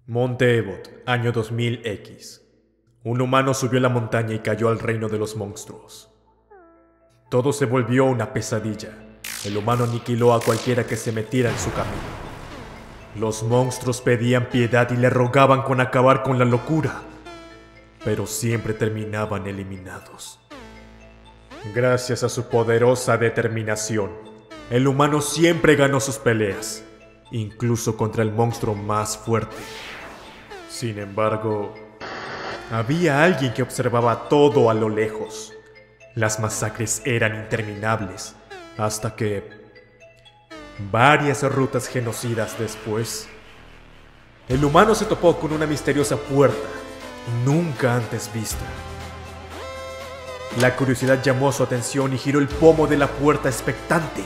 Monte Ebot, año 2000X. Un humano subió la montaña y cayó al reino de los monstruos. Todo se volvió una pesadilla. El humano aniquiló a cualquiera que se metiera en su camino. Los monstruos pedían piedad y le rogaban con acabar con la locura, pero siempre terminaban eliminados. Gracias a su poderosa determinación, el humano siempre ganó sus peleas, incluso contra el monstruo más fuerte. Sin embargo, había alguien que observaba todo a lo lejos. Las masacres eran interminables, hasta que, varias rutas genocidas después, el humano se topó con una misteriosa puerta, nunca antes vista. La curiosidad llamó su atención y giró el pomo de la puerta expectante.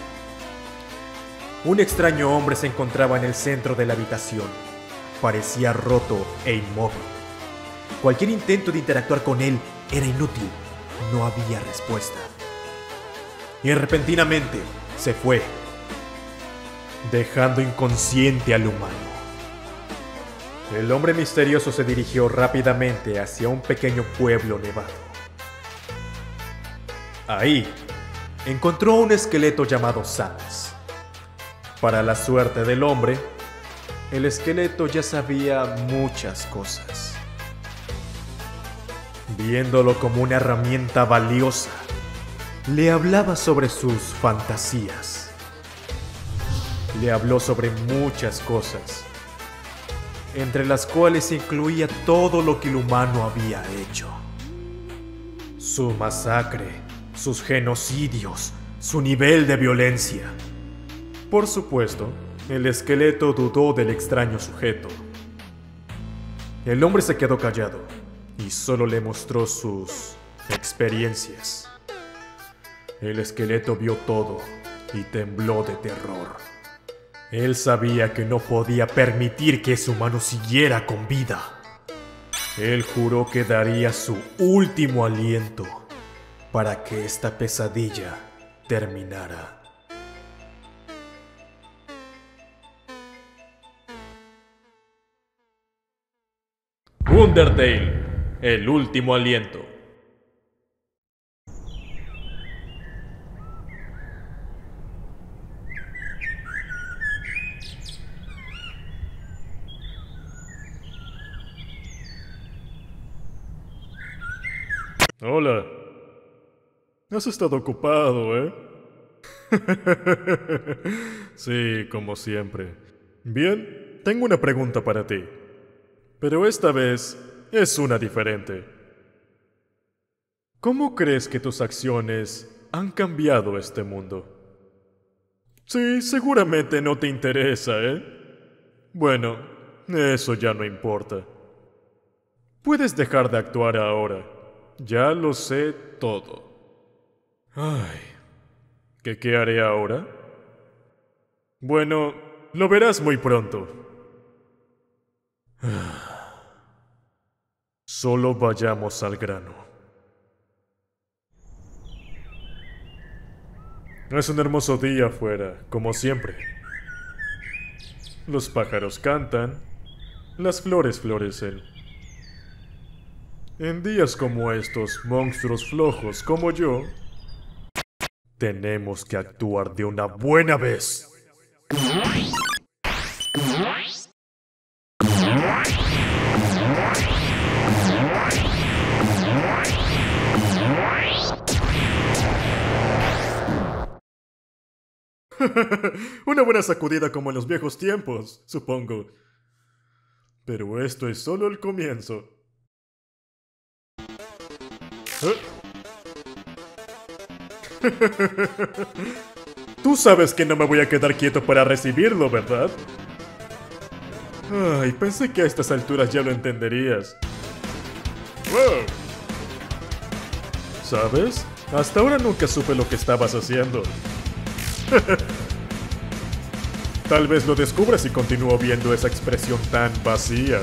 Un extraño hombre se encontraba en el centro de la habitación. Parecía roto e inmóvil. Cualquier intento de interactuar con él era inútil. No había respuesta. Y repentinamente se fue, dejando inconsciente al humano. El hombre misterioso se dirigió rápidamente hacia un pequeño pueblo nevado. Ahí, encontró un esqueleto llamado Sans. Para la suerte del hombre, el esqueleto ya sabía muchas cosas. Viéndolo como una herramienta valiosa, le hablaba sobre sus fantasías. Le habló sobre muchas cosas, entre las cuales incluía todo lo que el humano había hecho. Su masacre, sus genocidios, su nivel de violencia. Por supuesto, el esqueleto dudó del extraño sujeto. El hombre se quedó callado y solo le mostró sus experiencias. El esqueleto vio todo y tembló de terror. Él sabía que no podía permitir que ese humano siguiera con vida. Él juró que daría su último aliento para que esta pesadilla terminara. Undertale, el último aliento. Hola. Has estado ocupado, ¿eh? Sí, como siempre. Bien, tengo una pregunta para ti. Pero esta vez es una diferente. ¿Cómo crees que tus acciones han cambiado este mundo? Sí, seguramente no te interesa, ¿eh? Bueno, eso ya no importa. Puedes dejar de actuar ahora. Ya lo sé todo. Ay, ¿qué haré ahora? Bueno, lo verás muy pronto. Solo vayamos al grano. Es un hermoso día afuera, como siempre. Los pájaros cantan, las flores florecen. En días como estos, monstruos flojos como yo, tenemos que actuar de una buena vez. Una buena sacudida como en los viejos tiempos, supongo. Pero esto es solo el comienzo. Tú sabes que no me voy a quedar quieto para recibirlo, ¿verdad? Ay, pensé que a estas alturas ya lo entenderías. ¡Wow! ¿Sabes? Hasta ahora nunca supe lo que estabas haciendo. Tal vez lo descubra si continúo viendo esa expresión tan vacía.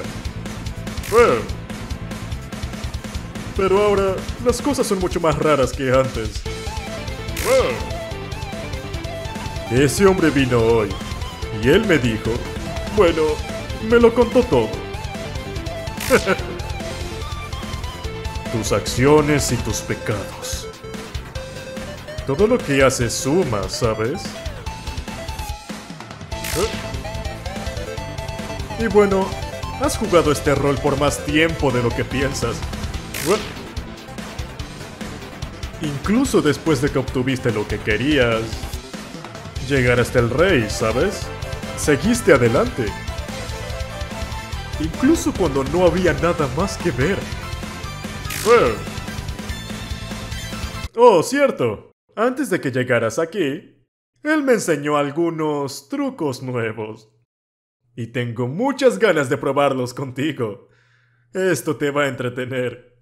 Pero ahora, las cosas son mucho más raras que antes. Ese hombre vino hoy, y él me dijo, bueno, Me lo contó todo. Tus acciones y tus pecados. Todo lo que haces suma, ¿sabes? Y bueno, has jugado este rol por más tiempo de lo que piensas. Incluso después de que obtuviste lo que querías, llegar hasta el rey, ¿sabes? Seguiste adelante. Incluso cuando no había nada más que ver. Oh, cierto. Antes de que llegaras aquí, él me enseñó algunos trucos nuevos. Y tengo muchas ganas de probarlos contigo. Esto te va a entretener.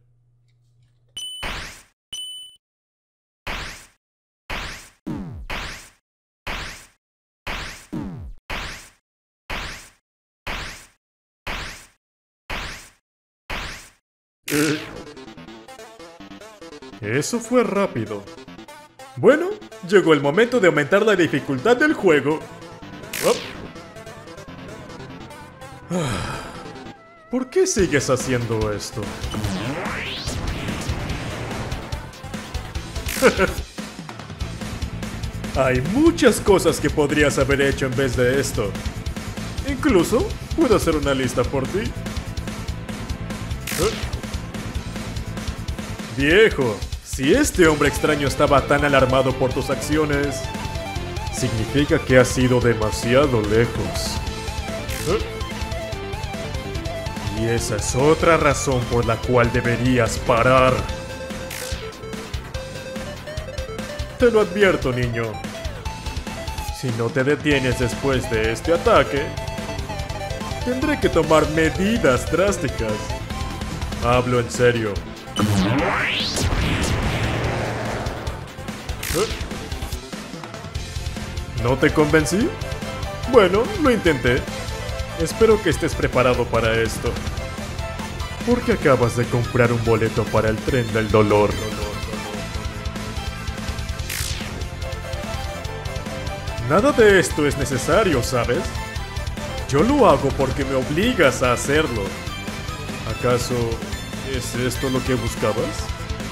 Eso fue rápido. Bueno, llegó el momento de aumentar la dificultad del juego. ¿Por qué sigues haciendo esto? Hay muchas cosas que podrías haber hecho en vez de esto. Incluso, puedo hacer una lista por ti. Viejo, si este hombre extraño estaba tan alarmado por tus acciones, significa que has ido demasiado lejos. Y esa es otra razón por la cual deberías parar. Te lo advierto, niño. Si no te detienes después de este ataque, tendré que tomar medidas drásticas. Hablo en serio. ¿No te convencí? Bueno, lo intenté. Espero que estés preparado para esto. Porque acabas de comprar un boleto para el tren del dolor. Nada de esto es necesario, ¿sabes? Yo lo hago porque me obligas a hacerlo. ¿Acaso es esto lo que buscabas?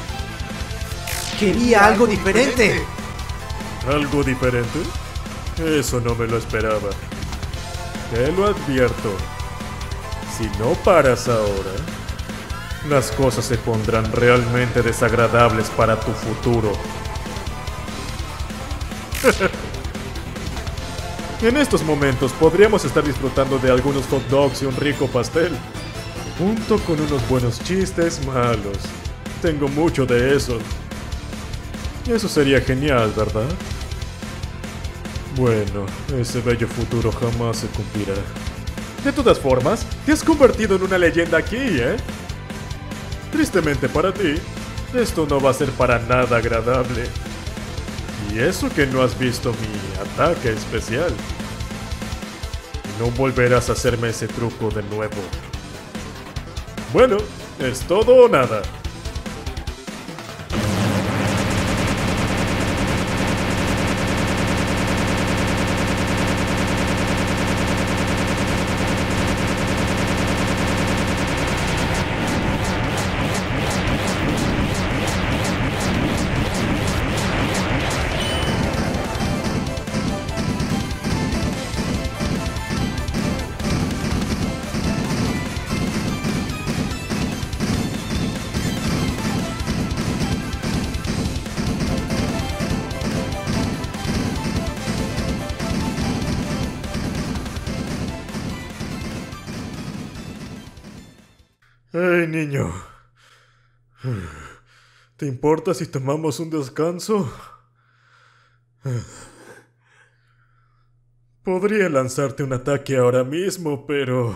Quería algo diferente. ¿Algo diferente? Eso no me lo esperaba. Te lo advierto. Si no paras ahora, las cosas se pondrán realmente desagradables para tu futuro. En estos momentos podríamos estar disfrutando de algunos hot dogs y un rico pastel, junto con unos buenos chistes malos. Tengo mucho de eso. Eso sería genial, ¿verdad? Bueno, ese bello futuro jamás se cumplirá. De todas formas, te has convertido en una leyenda aquí, ¿eh? Tristemente para ti, esto no va a ser para nada agradable. Y eso que no has visto mi ataque especial. No volverás a hacerme ese truco de nuevo. Bueno, es todo o nada. Hey, niño. ¿Te importa si tomamos un descanso? Podría lanzarte un ataque ahora mismo, pero...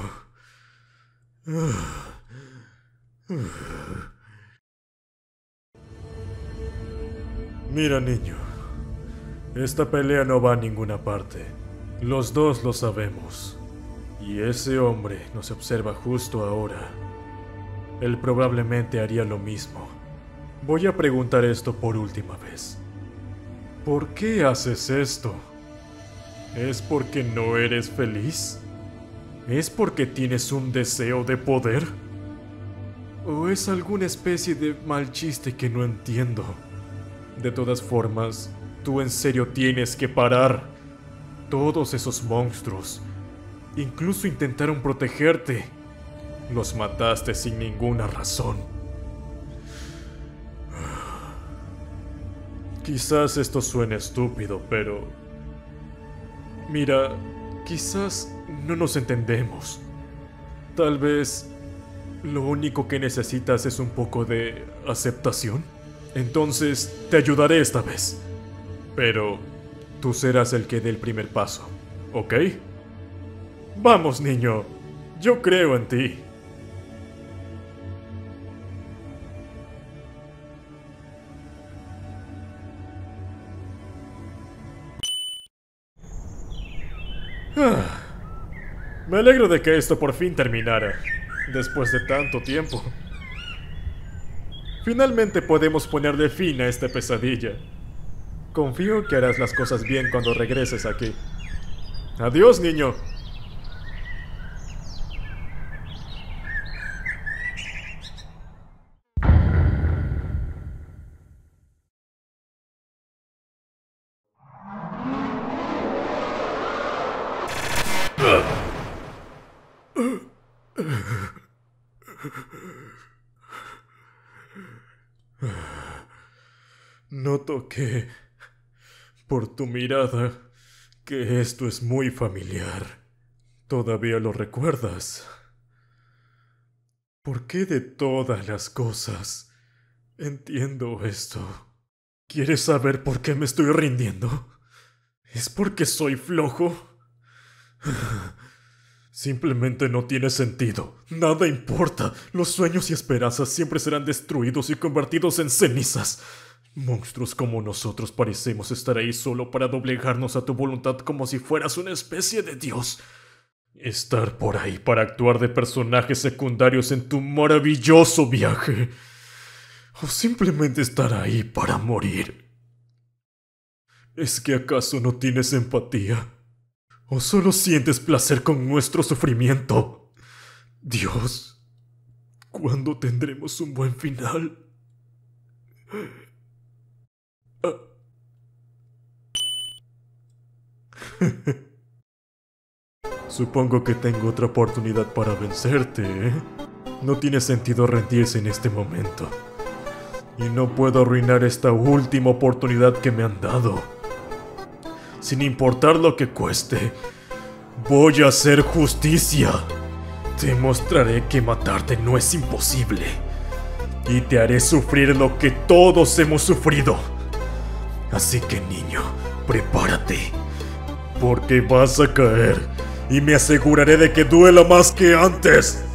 Mira, niño. Esta pelea no va a ninguna parte. Los dos lo sabemos. Y ese hombre nos observa justo ahora. Él probablemente haría lo mismo. Voy a preguntar esto por última vez. ¿Por qué haces esto? ¿Es porque no eres feliz? ¿Es porque tienes un deseo de poder? ¿O es alguna especie de mal chiste que no entiendo? De todas formas, tú en serio tienes que parar. Todos esos monstruos incluso intentaron protegerte. Los mataste sin ninguna razón. Quizás esto suene estúpido, pero... Mira, quizás no nos entendemos. Tal vez lo único que necesitas es un poco de aceptación. Entonces, te ayudaré esta vez. Pero tú serás el que dé el primer paso, ¿ok? Vamos, niño. Yo creo en ti. Me alegro de que esto por fin terminara, después de tanto tiempo. Finalmente podemos ponerle fin a esta pesadilla. Confío que harás las cosas bien cuando regreses aquí. Adiós, niño. Noto que, por tu mirada, que esto es muy familiar. ¿Todavía lo recuerdas? ¿Por qué de todas las cosas entiendo esto? ¿Quieres saber por qué me estoy rindiendo? ¿Es porque soy flojo? Simplemente no tiene sentido. Nada importa. Los sueños y esperanzas siempre serán destruidos y convertidos en cenizas. Monstruos como nosotros parecemos estar ahí solo para doblegarnos a tu voluntad como si fueras una especie de dios. Estar por ahí para actuar de personajes secundarios en tu maravilloso viaje. O simplemente estar ahí para morir. ¿Es que acaso no tienes empatía? ¿O solo sientes placer con nuestro sufrimiento? Dios, ¿cuándo tendremos un buen final? Supongo que tengo otra oportunidad para vencerte, ¿eh? No tiene sentido rendirse en este momento. Y no puedo arruinar esta última oportunidad que me han dado. Sin importar lo que cueste, voy a hacer justicia. Te mostraré que matarte no es imposible. Y te haré sufrir lo que todos hemos sufrido. Así que, niño, prepárate. Porque vas a caer. Y me aseguraré de que duela más que antes.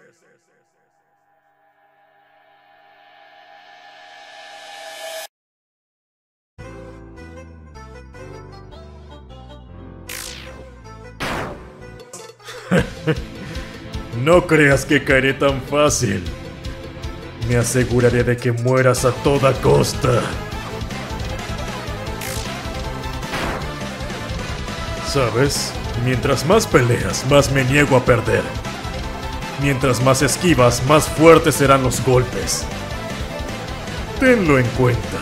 No creas que caeré tan fácil. Me aseguraré de que mueras a toda costa. ¿Sabes? Mientras más peleas, más me niego a perder. Mientras más esquivas, más fuertes serán los golpes. Tenlo en cuenta.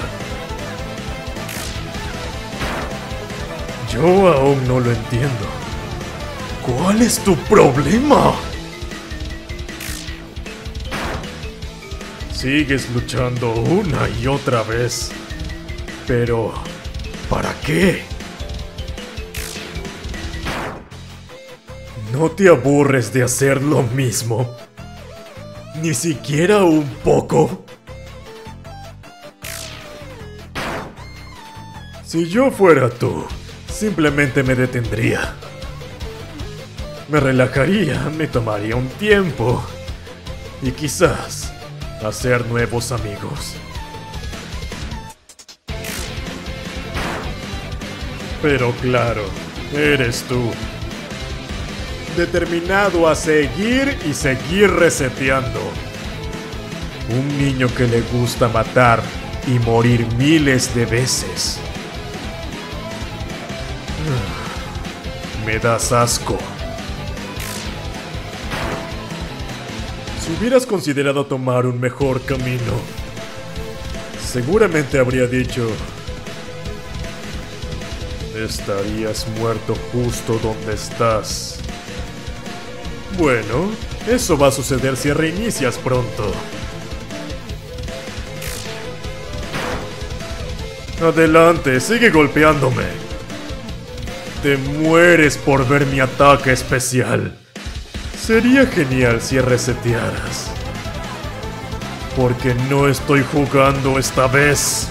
Yo aún no lo entiendo. ¿Cuál es tu problema? Sigues luchando una y otra vez. Pero, ¿para qué? ¿No te aburres de hacer lo mismo? ¿Ni siquiera un poco? Si yo fuera tú, simplemente me detendría. Me relajaría, me tomaría un tiempo. Y quizás hacer nuevos amigos. Pero claro, eres tú. Determinado a seguir y seguir reseteando. Un niño que le gusta matar y morir miles de veces. Me das asco. Si hubieras considerado tomar un mejor camino, seguramente habría dicho: estarías muerto justo donde estás. Bueno, eso va a suceder si reinicias pronto. Adelante, sigue golpeándome. Te mueres por ver mi ataque especial. Sería genial si resetearas. Porque no estoy jugando esta vez.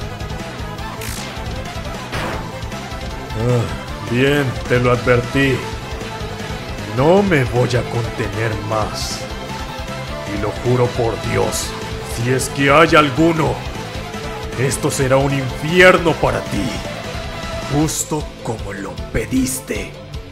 Bien, te lo advertí. No me voy a contener más. Y lo juro por Dios, si es que hay alguno, esto será un infierno para ti. Justo como lo pediste.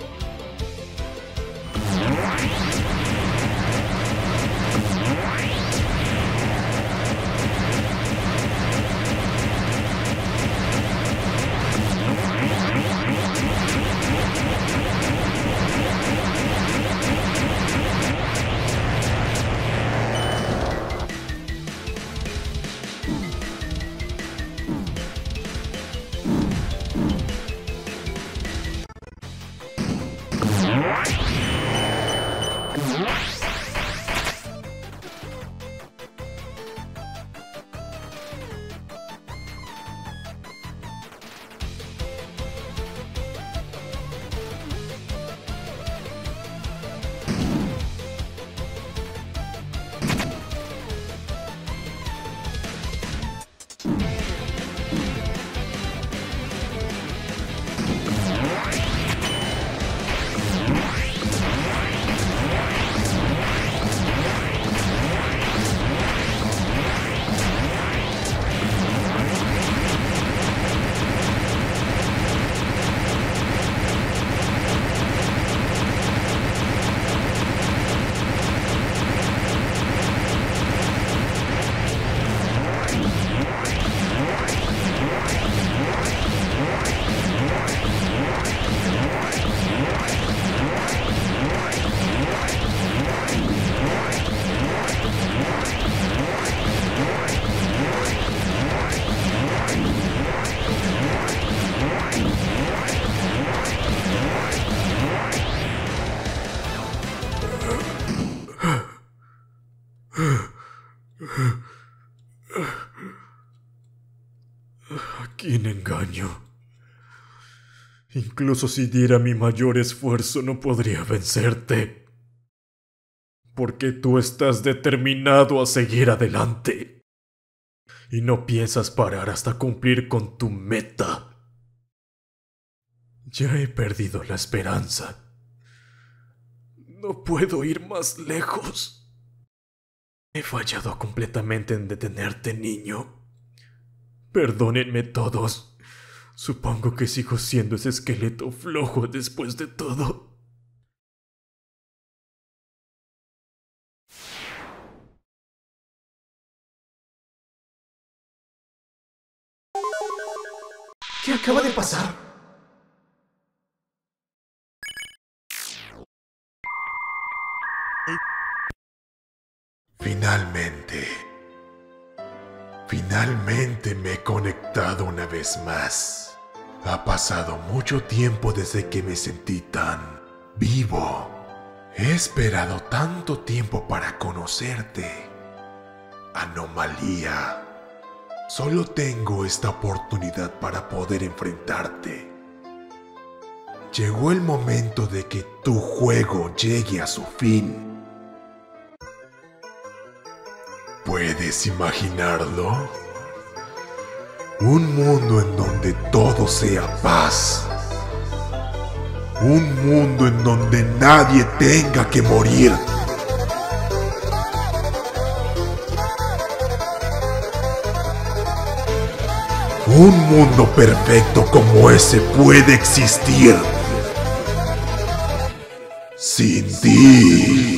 ¿A quién engaño? Incluso si diera mi mayor esfuerzo no podría vencerte. Porque tú estás determinado a seguir adelante. Y no piensas parar hasta cumplir con tu meta. Ya he perdido la esperanza. No puedo ir más lejos. He fallado completamente en detenerte, niño. Perdónenme todos. Supongo que sigo siendo ese esqueleto flojo después de todo. ¿Qué acaba de pasar? Finalmente me he conectado una vez más. Ha pasado mucho tiempo desde que me sentí tan vivo. He esperado tanto tiempo para conocerte. Anomalía. Solo tengo esta oportunidad para poder enfrentarte. Llegó el momento de que tu juego llegue a su fin. ¿Puedes imaginarlo? Un mundo en donde todo sea paz. Un mundo en donde nadie tenga que morir. Un mundo perfecto como ese puede existir sin ti.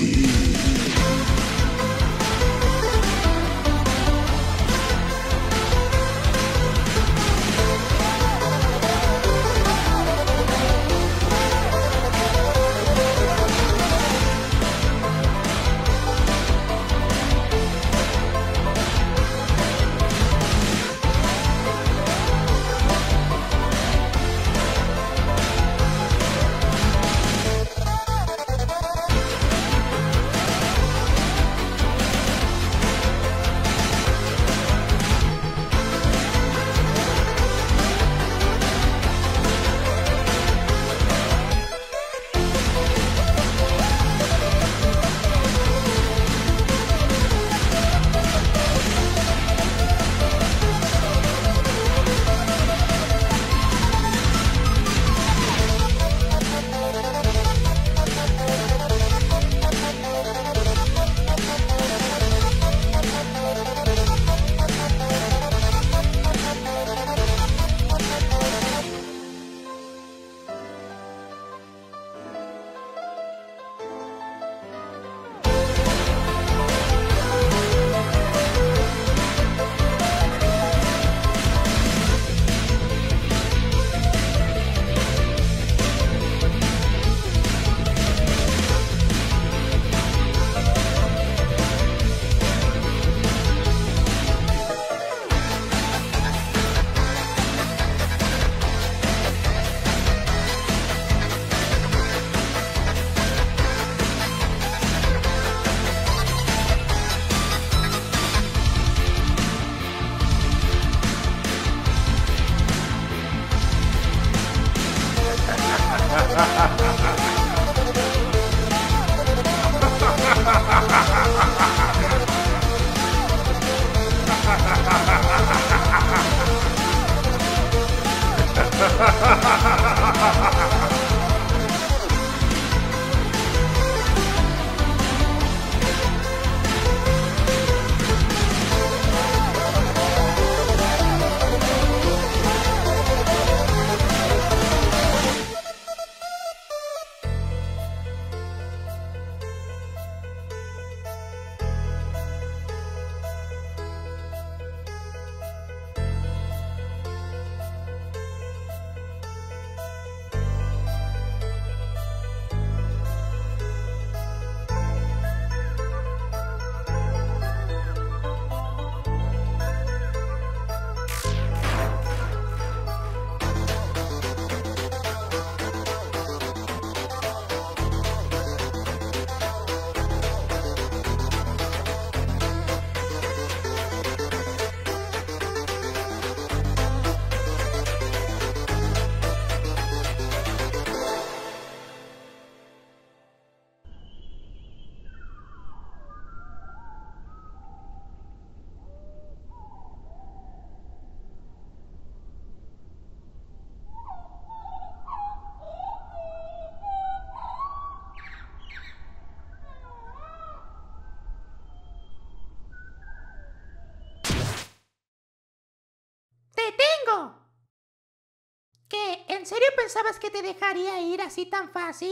¿Qué? ¿En serio pensabas que te dejaría ir así tan fácil?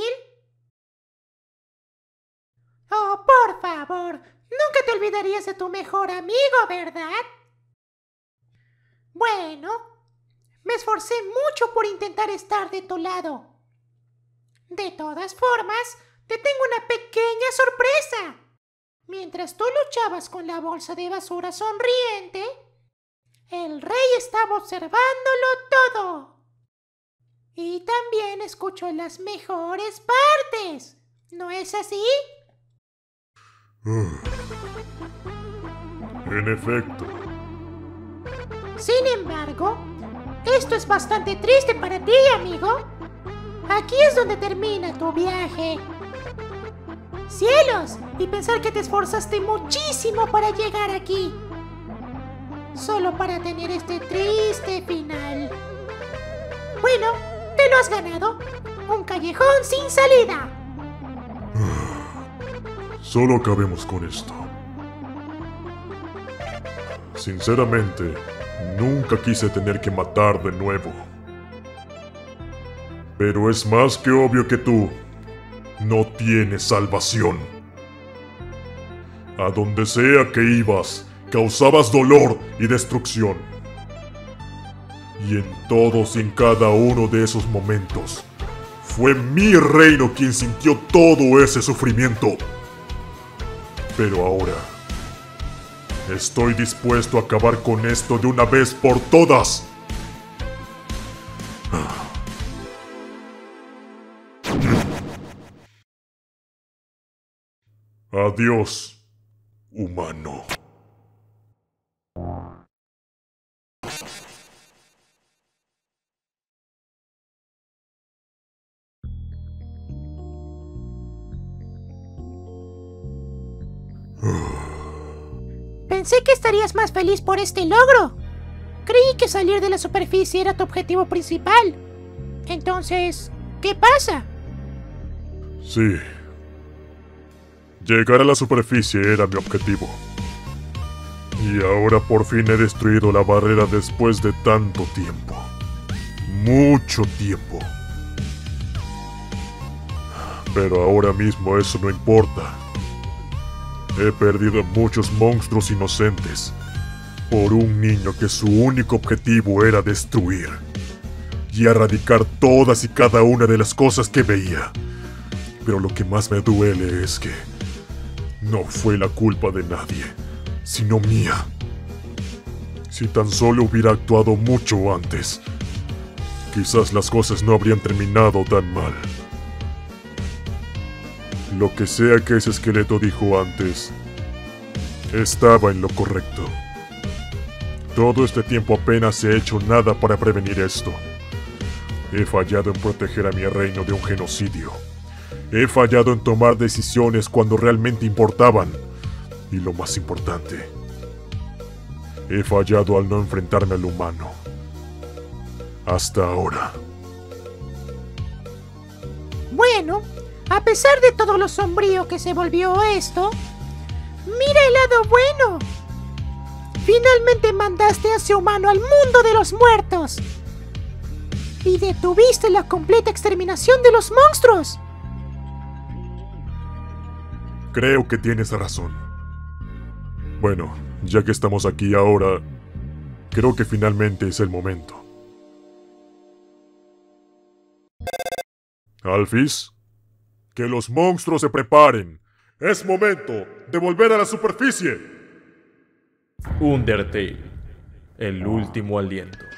Oh, por favor, nunca te olvidarías de tu mejor amigo, ¿verdad? Bueno, me esforcé mucho por intentar estar de tu lado. De todas formas, te tengo una pequeña sorpresa. Mientras tú luchabas con la bolsa de basura sonriente, el rey estaba observándolo todo. Y también escuchó las mejores partes. ¿No es así? En efecto. Sin embargo, esto es bastante triste para ti, amigo. Aquí es donde termina tu viaje. ¡Cielos! Y pensar que te esforzaste muchísimo para llegar aquí. Solo para tener este triste final. Bueno, te lo has ganado. Un callejón sin salida. Solo acabemos con esto. Sinceramente, nunca quise tener que matar de nuevo. Pero es más que obvio que tú no tienes salvación. A donde sea que ibas, causabas dolor y destrucción. Y en todos y en cada uno de esos momentos, fue mi reino quien sintió todo ese sufrimiento. Pero ahora, estoy dispuesto a acabar con esto de una vez por todas. Adiós, humano. Pensé que estarías más feliz por este logro. Creí que salir de la superficie era tu objetivo principal. Entonces, ¿qué pasa? Sí. Llegar a la superficie era mi objetivo. Y ahora por fin he destruido la barrera después de tanto tiempo. Mucho tiempo. Pero ahora mismo eso no importa. He perdido a muchos monstruos inocentes por un niño que su único objetivo era destruir y erradicar todas y cada una de las cosas que veía. Pero lo que más me duele es que no fue la culpa de nadie, sino mía. Si tan solo hubiera actuado mucho antes, quizás las cosas no habrían terminado tan mal. Lo que sea que ese esqueleto dijo antes, estaba en lo correcto. Todo este tiempo apenas he hecho nada para prevenir esto. He fallado en proteger a mi reino de un genocidio. He fallado en tomar decisiones cuando realmente importaban. Y lo más importante, he fallado al no enfrentarme al humano. Hasta ahora. Bueno, a pesar de todo lo sombrío que se volvió esto, mira el lado bueno. Finalmente mandaste a ese humano al mundo de los muertos. Y detuviste la completa exterminación de los monstruos. Creo que tienes razón. Bueno, ya que estamos aquí ahora, creo que finalmente es el momento. Alphys, que los monstruos se preparen. Es momento de volver a la superficie. Undertale, el último aliento.